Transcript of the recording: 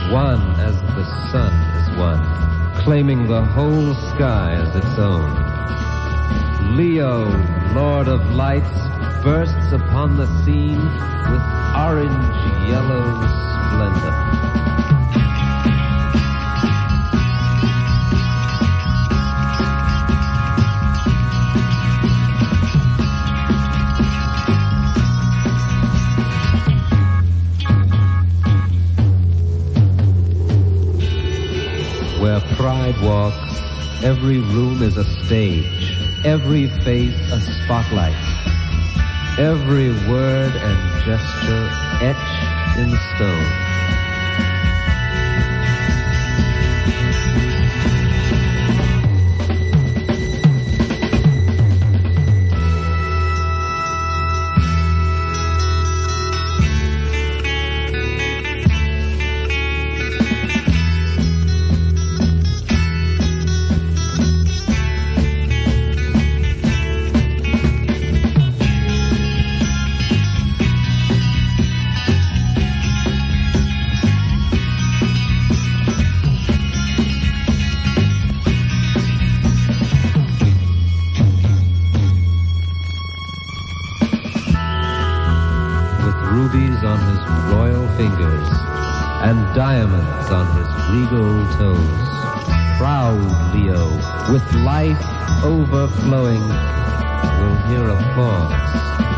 one as the sun is one, claiming the whole sky as its own. Leo, Lord of Lights, bursts upon the scene with orange-yellow splendor. Where pride walks, every room is a stage, every face a spotlight, every word and gesture etched in stone. Rubies on his royal fingers and diamonds on his regal toes. Proud Leo, with life overflowing, will hear applause